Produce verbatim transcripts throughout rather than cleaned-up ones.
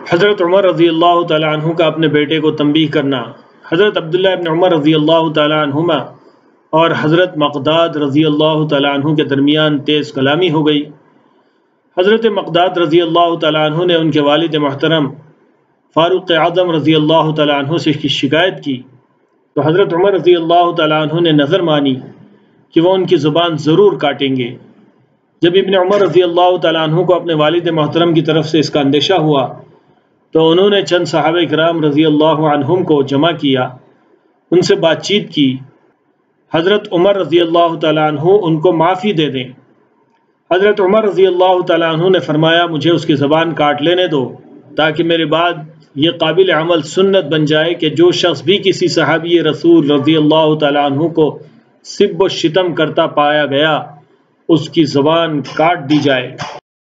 حضرت عمر رضی اللہ تعالیٰ عنہ کا اپنے بیٹے کو تنبیہ کرنا۔ حضرت عبداللہ ابن عمر رضی اللہ تعالیٰ عنہما اور حضرت مقداد رضی اللہ تعالیٰ عنہ کے درمیان تیز کلامی ہو گئی۔ حضرت مقداد رضی اللہ تعالیٰ عنہ نے ان کے والد محترم فاروق اعظم رضی اللہ تعالیٰ عنہ سے کی شکایت کی تو حضرت عمر رضی اللہ تعالیٰ عنہ نے نظر مانی کہ وہ ان کی زبان ضرور کاٹیں گے۔ جب ابن عمر رضی اللہ تعالیٰ عنہ کو اپنے والد محترم کی طرف سے اس کا اندیشہ ہوا تو انہوں نے چند صحابہ کرام رضی اللہ عنہم کو جمع کیا، ان سے بات چیت کی۔ حضرت عمر رضی اللہ تعالیٰ عنہ ان کو معافی دے دیں۔ حضرت عمر رضی اللہ تعالیٰ عنہ نے فرمایا مجھے اس کی زبان کاٹ لینے دو تاکہ میرے بعد یہ قابل عمل سنت بن جائے کہ جو شخص بھی کسی صحابی رسول رضی اللہ تعالیٰ عنہ کو سب و شتم کرتا پایا گیا اس کی زبان کاٹ دی جائے۔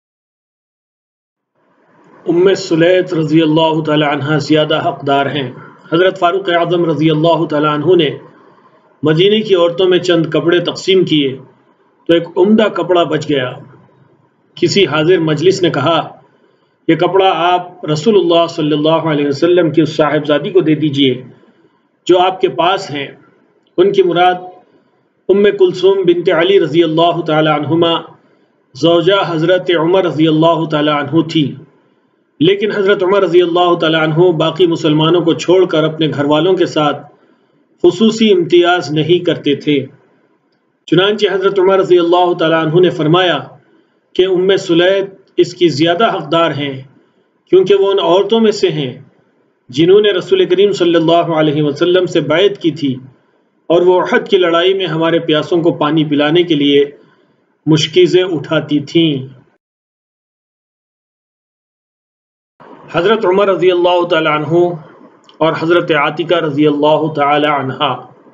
ام سلیت رضی اللہ تعالی عنہ زیادہ حقدار ہیں۔ حضرت فاروق اعظم رضی اللہ تعالی عنہ نے مدینے کی عورتوں میں چند کپڑے تقسیم کیے تو ایک عمدہ کپڑا بچ گیا۔ کسی حاضر مجلس نے کہا یہ کپڑا آپ رسول اللہ صلی اللہ علیہ وسلم کی اس صاحبزادی کو دے دیجئے جو آپ کے پاس ہیں۔ ان کی مراد ام کلثوم بنت علی رضی اللہ تعالی عنہما زوجہ حضرت عمر رضی اللہ تعالی عنہ تھی، لیکن حضرت عمر رضی اللہ تعالی عنہ باقی مسلمانوں کو چھوڑ کر اپنے گھر والوں کے ساتھ خصوصی امتیاز نہیں کرتے تھے۔ چنانچہ حضرت عمر رضی اللہ تعالی عنہ نے فرمایا کہ ام سلیت اس کی زیادہ حقدار ہیں کیونکہ وہ ان عورتوں میں سے ہیں جنہوں نے رسول کریم صلی اللہ علیہ وسلم سے بیعت کی تھی اور وہ احد کی لڑائی میں ہمارے پیاسوں کو پانی پلانے کے لیے مشکیزیں اٹھاتی تھیں۔ حضرت عمر رضی اللہ تعالی عنہ اور حضرت عاتکہ رضی اللہ تعالی عنہ۔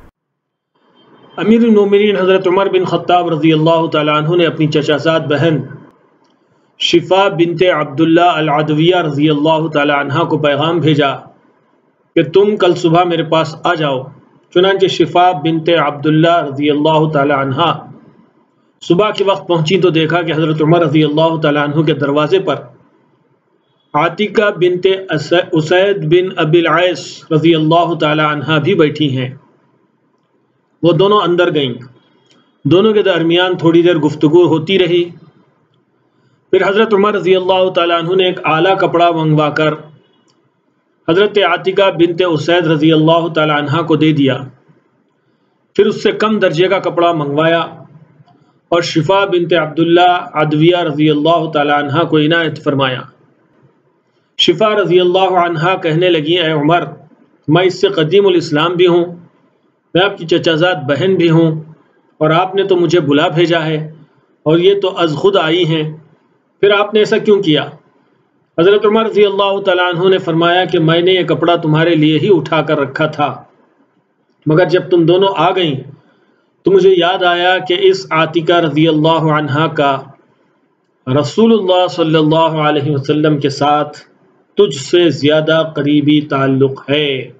امیر المومنین حضرت عمر بن خطاب رضی اللہ تعالی عنہ نے اپنی چچا زاد بہن شفا بنت عبداللہ العدویہ رضی اللہ تعالی عنہ کو پیغام بھیجا کہ تم کل صبح میرے پاس آ جاؤ۔ چنانچہ شفا بنت عبداللہ رضی اللہ تعالی عنہ صبح کے وقت پہنچی تو دیکھا کہ حضرت عمر رضی اللہ تعالی عنہ کے دروازے پر عاتکہ بنت اسید بن ابی العیس رضی اللہ تعالی عنہ بھی بیٹھی ہیں۔ وہ دونوں اندر گئیں، دونوں کے درمیان تھوڑی دیر گفتگو ہوتی رہی۔ پھر حضرت عمر رضی اللہ تعالی عنہ نے ایک اعلیٰ کپڑا منگوا کر حضرت عاتکہ بنت اسید رضی اللہ تعالی عنہ کو دے دیا، پھر اس سے کم درجے کا کپڑا منگوایا اور شفا بنت عبداللہ عدویہ رضی اللہ تعالی عنہ کو عنایت فرمایا۔ شفا رضی اللہ عنہ کہنے لگی اے عمر، میں اس سے قدیم الاسلام بھی ہوں، میں آپ کی چچا زاد بہن بھی ہوں اور آپ نے تو مجھے بلا بھیجا ہے اور یہ تو از خود آئی ہیں، پھر آپ نے ایسا کیوں کیا؟ حضرت عمر رضی اللہ تعالیٰ عنہ نے فرمایا کہ میں نے یہ کپڑا تمہارے لیے ہی اٹھا کر رکھا تھا، مگر جب تم دونوں آ گئیں تو مجھے یاد آیا کہ اس عاتکہ رضی اللہ عنہ کا رسول اللہ صلی اللہ علیہ وسلم کے ساتھ تجھ سے زیادہ قریبی تعلق ہے۔